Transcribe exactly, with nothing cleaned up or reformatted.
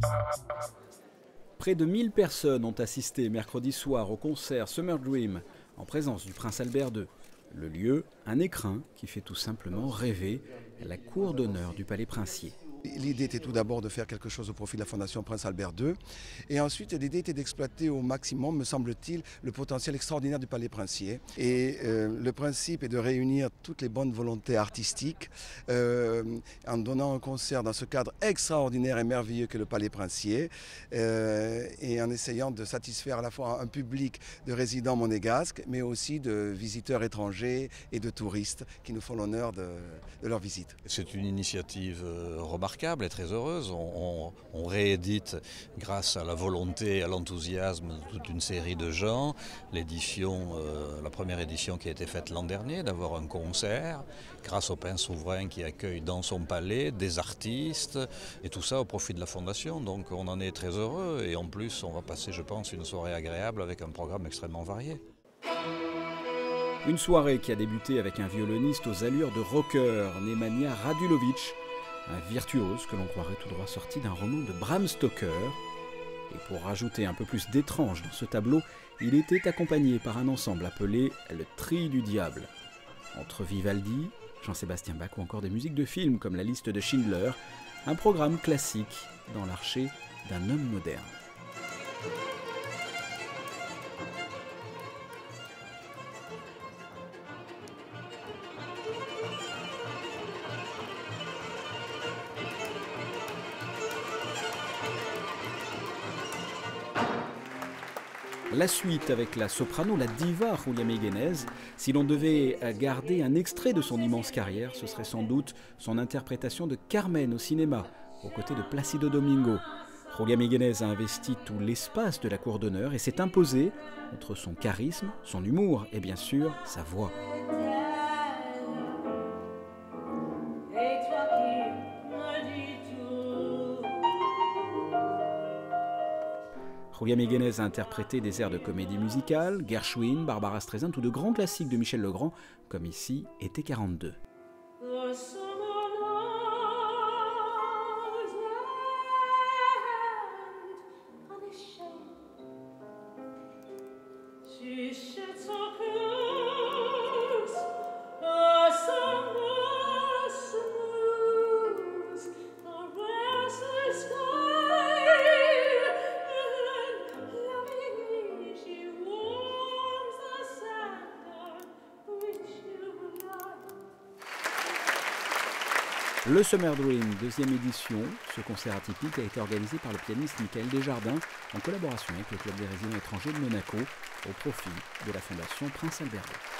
Près de mille personnes ont assisté mercredi soir au concert Summer Dream en présence du prince Albert deux. Le lieu, un écrin qui fait tout simplement rêver, la cour d'honneur du palais princier. L'idée était tout d'abord de faire quelque chose au profit de la Fondation Prince Albert deux. Et ensuite, l'idée était d'exploiter au maximum, me semble-t-il, le potentiel extraordinaire du palais princier. Et euh, le principe est de réunir toutes les bonnes volontés artistiques euh, en donnant un concert dans ce cadre extraordinaire et merveilleux que le palais princier euh, et en essayant de satisfaire à la fois un public de résidents monégasques, mais aussi de visiteurs étrangers et de touristes qui nous font l'honneur de, de leur visite. C'est une initiative euh, remarquable et très heureuse. On, on, on réédite grâce à la volonté et à l'enthousiasme de toute une série de gens l'édition, euh, la première édition qui a été faite l'an dernier, d'avoir un concert grâce au Prince souverain qui accueille dans son palais des artistes et tout ça au profit de la Fondation. Donc on en est très heureux et en plus on va passer, je pense, une soirée agréable avec un programme extrêmement varié. Une soirée qui a débuté avec un violoniste aux allures de rocker, Nemanja Radulović, un virtuose que l'on croirait tout droit sorti d'un roman de Bram Stoker. Et pour rajouter un peu plus d'étrange dans ce tableau, il était accompagné par un ensemble appelé le Tri du Diable. Entre Vivaldi, Jean-Sébastien Bach ou encore des musiques de films comme La Liste de Schindler, un programme classique dans l'archet d'un homme moderne. La suite avec la soprano, la diva Julia Meguenez. Si l'on devait garder un extrait de son immense carrière, ce serait sans doute son interprétation de Carmen au cinéma, aux côtés de Placido Domingo. Julia Meguenez a investi tout l'espace de la cour d'honneur et s'est imposée entre son charisme, son humour et bien sûr sa voix. Julia Meguenez a interprété des airs de comédie musicale, Gershwin, Barbara Streisand ou de grands classiques de Michel Legrand, comme ici Été quarante-deux. Le Summer Dream, deuxième édition. Ce concert atypique a été organisé par le pianiste Michael Desjardins en collaboration avec le Club des résidents étrangers de Monaco au profit de la Fondation Prince Albert deux.